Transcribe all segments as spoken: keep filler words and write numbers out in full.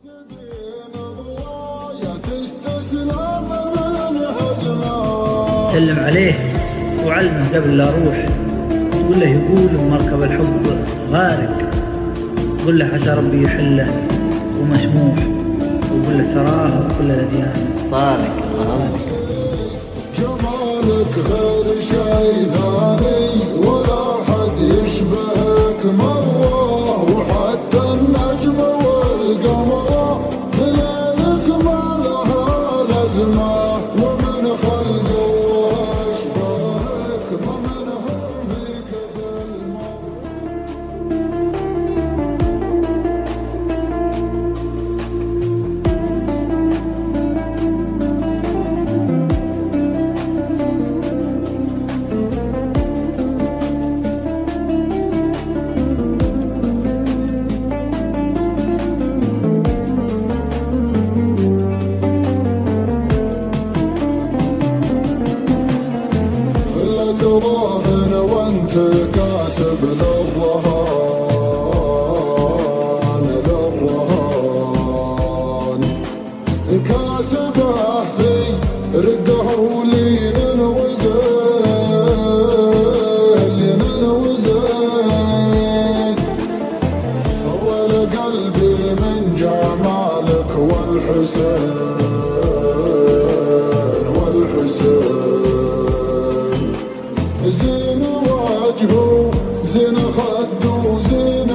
سلم عليه وعلمه قبل لا اروح، قل له يقول بمركب الحب غارق، قل له عسى ربي يحله ومسموح، وقل له تراه بكل الاديان طارق طارق. جمالك غير شي ثاني ولا حد يشبهك مرة، وحتى النجم والقمر بليلك ما لها لازمة، ومن خلق واشبهك ومن هم فيك بالمر. تراهن وانت كاسب للرهان للرهان، كاسبه في رقه ولين وزين لين وزين، ولا قلبي من جمالك والحسين والحسين، زين وجهه زين خده زين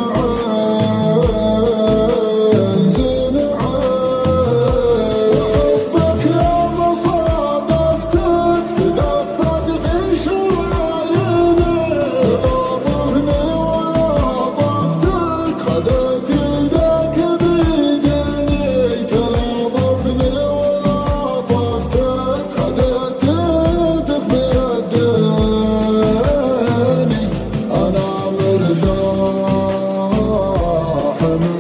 عين زين عين، حبك يا مصادفتك تدفق في شراييني، تلاطفني ولاطفتك خدت يدك بيديني، تلاطفني ولاطفتك خدت يدك بيديني، أنا مرتاح من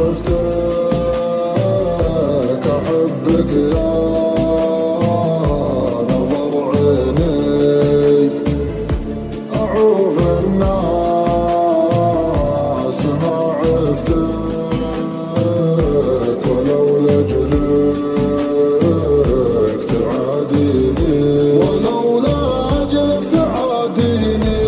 شفتك، أحبك يا نظر عيني، أعوف الناس ما عفتك، ولو لأجلك تعاديني، ولو لأجلك تعاديني،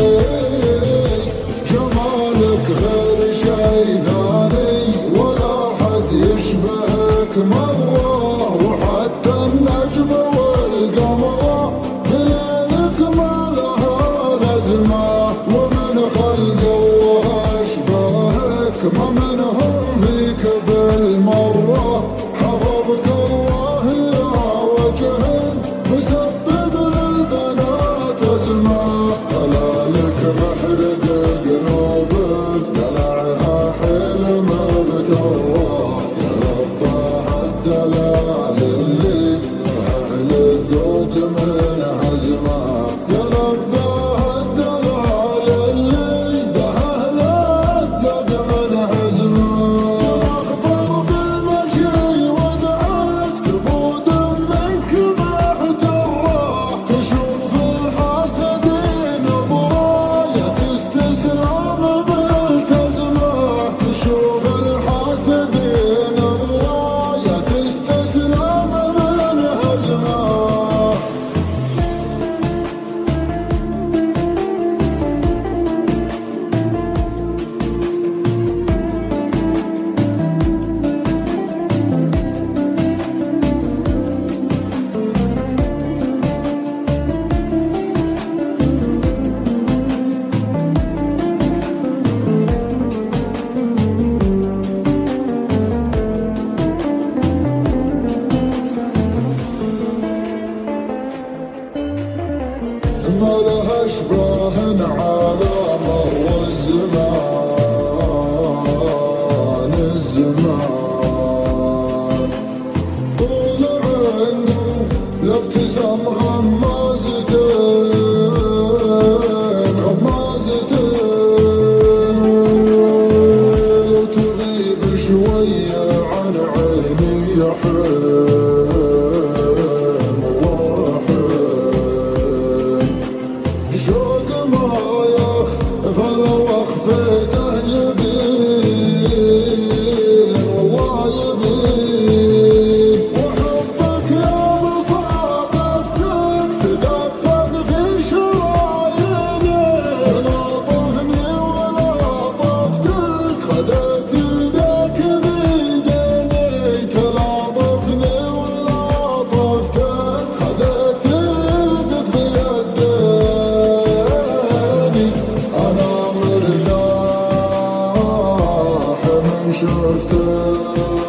جمالك غير شي ثاني ولا حد يشبهك مرة، وحتى النجم والقمر بليلك ما لها لازمة، ومن خلق واشبهك ما منهم فيك بالمرة، حفظك الله يا وجه مسبب للبنات أزمة، هلالك محرق قلوبك دلعها حيل مغترة، يا رباه الدلال اللي أهل الذوق من هزمة، يا رباه الدلال اللي بأهل الذوق من هزمة، أخضر بالمشي ودعس كبود منك محترة، تشوف الحاسدين براية استسلام ملتزمة، تشوف الحاسدين براية استسلام منهزمة. ما لها اشباه على مر الزمان الزمان، طول عنده لابتسام غمازتين غمازتين، لو تغيب شوية عن عيني يا حين والله حين، شوق ما فلو اخفيته يبين والله يبين. اختار